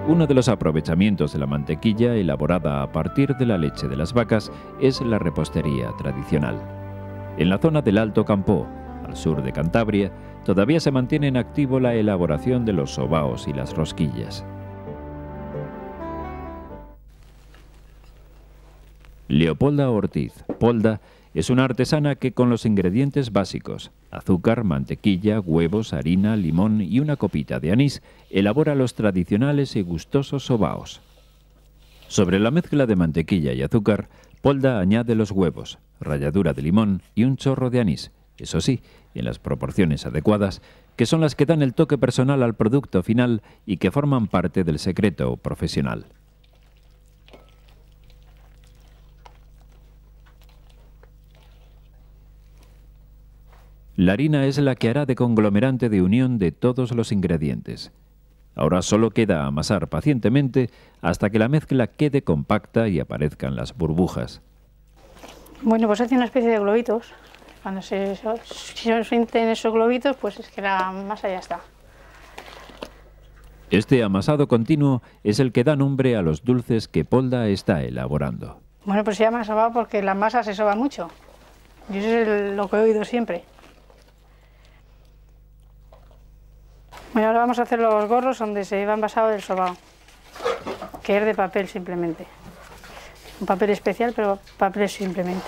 Uno de los aprovechamientos de la mantequilla elaborada a partir de la leche de las vacas es la repostería tradicional. En la zona del Alto Campó, al sur de Cantabria, todavía se mantiene en activo la elaboración de los sobaos y las rosquillas. Leopolda Ortiz, Polda, es una artesana que con los ingredientes básicos, azúcar, mantequilla, huevos, harina, limón y una copita de anís, elabora los tradicionales y gustosos sobaos. Sobre la mezcla de mantequilla y azúcar, Polda añade los huevos, ralladura de limón y un chorro de anís, eso sí, en las proporciones adecuadas, que son las que dan el toque personal al producto final y que forman parte del secreto profesional. La harina es la que hará de conglomerante de unión de todos los ingredientes. Ahora solo queda amasar pacientemente hasta que la mezcla quede compacta y aparezcan las burbujas. Bueno, pues hace una especie de globitos. Cuando se sienten esos globitos, pues es que la masa ya está. Este amasado continuo es el que da nombre a los dulces que Polda está elaborando. Bueno, pues se llama sobao porque la masa se soba mucho. Y eso es lo que he oído siempre. Bueno, ahora vamos a hacer los gorros donde se lleva envasado el sobao, que es de papel simplemente. Un papel especial, pero papel simplemente.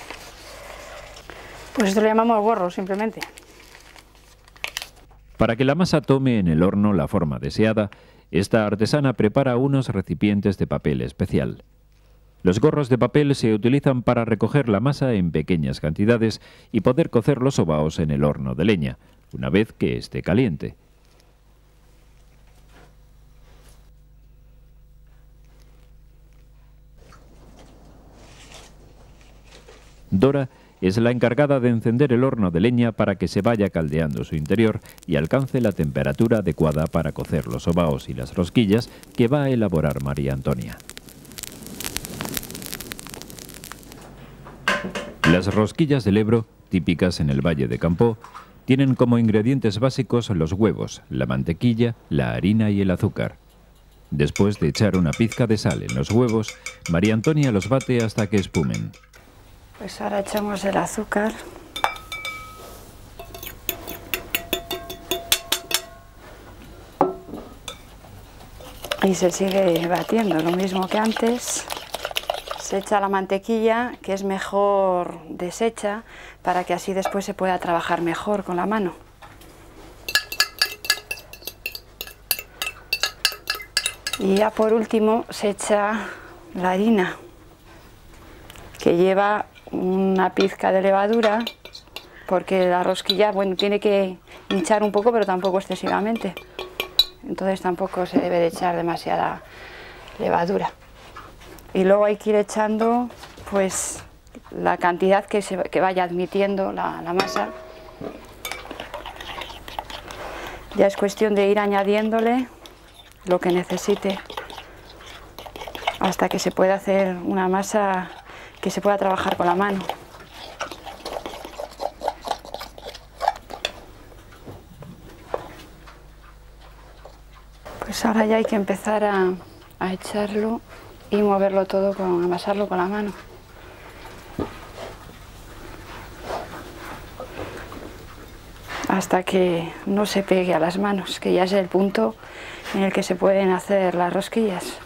Pues esto le llamamos gorro simplemente. Para que la masa tome en el horno la forma deseada, esta artesana prepara unos recipientes de papel especial. Los gorros de papel se utilizan para recoger la masa en pequeñas cantidades y poder cocer los sobaos en el horno de leña, una vez que esté caliente. Dora es la encargada de encender el horno de leña para que se vaya caldeando su interior y alcance la temperatura adecuada para cocer los sobaos y las rosquillas que va a elaborar María Antonia. Las rosquillas del Ebro, típicas en el Valle de Campó, tienen como ingredientes básicos los huevos, la mantequilla, la harina y el azúcar. Después de echar una pizca de sal en los huevos, María Antonia los bate hasta que espumen. Pues ahora echamos el azúcar. Y se sigue batiendo, lo mismo que antes. Se echa la mantequilla, que es mejor deshecha, para que así después se pueda trabajar mejor con la mano. Y ya por último se echa la harina, que lleva una pizca de levadura, porque la rosquilla, bueno, tiene que hinchar un poco, pero tampoco excesivamente. Entonces tampoco se debe de echar demasiada levadura. Y luego hay que ir echando, pues, la cantidad que vaya admitiendo la masa. Ya es cuestión de ir añadiéndole lo que necesite, hasta que se pueda hacer una masa que se pueda trabajar con la mano. Pues ahora ya hay que empezar a echarlo y moverlo todo, amasarlo con la mano. Hasta que no se pegue a las manos, que ya es el punto en el que se pueden hacer las rosquillas.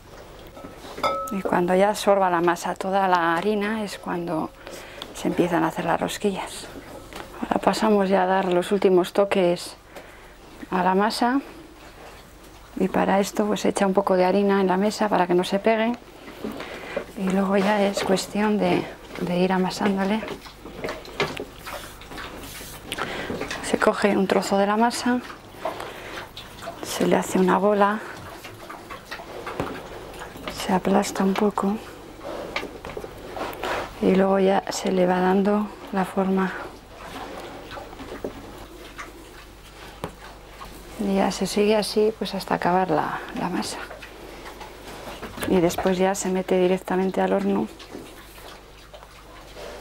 Y cuando ya absorba la masa toda la harina es cuando se empiezan a hacer las rosquillas. Ahora pasamos ya a dar los últimos toques a la masa, y para esto pues se echa un poco de harina en la mesa para que no se pegue, y luego ya es cuestión de ir amasándole. Se coge un trozo de la masa, se le hace una bola, se aplasta un poco y luego ya se le va dando la forma. Y ya se sigue así pues hasta acabar la masa. Y después ya se mete directamente al horno.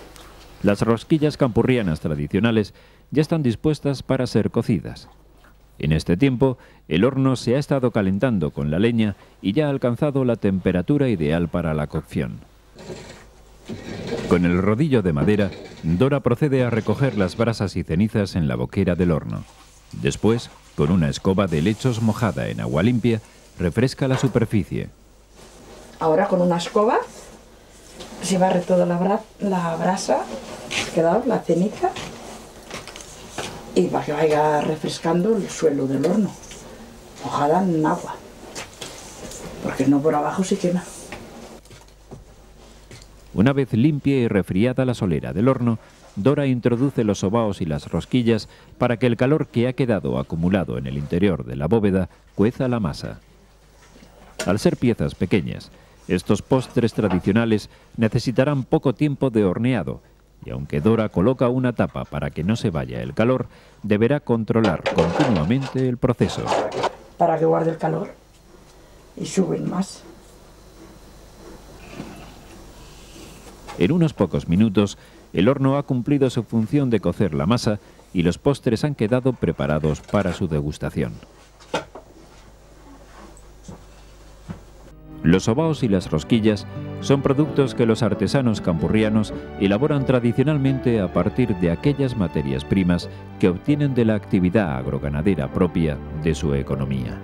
Las rosquillas campurrianas tradicionales ya están dispuestas para ser cocidas. En este tiempo, el horno se ha estado calentando con la leña y ya ha alcanzado la temperatura ideal para la cocción. Con el rodillo de madera, Dora procede a recoger las brasas y cenizas en la boquera del horno. Después, con una escoba de helechos mojada en agua limpia, refresca la superficie. Ahora con una escoba se barre toda la brasa, la ceniza, y para que vaya refrescando el suelo del horno, mojada en agua, porque no por abajo se quema. Una vez limpia y refriada la solera del horno, Dora introduce los sobaos y las rosquillas para que el calor que ha quedado acumulado en el interior de la bóveda cueza la masa. Al ser piezas pequeñas, estos postres tradicionales necesitarán poco tiempo de horneado, y aunque Dora coloca una tapa para que no se vaya el calor, deberá controlar continuamente el proceso. Para que guarde el calor y suben más. En unos pocos minutos, el horno ha cumplido su función de cocer la masa y los postres han quedado preparados para su degustación. Los sobaos y las rosquillas son productos que los artesanos campurrianos elaboran tradicionalmente a partir de aquellas materias primas que obtienen de la actividad agroganadera propia de su economía.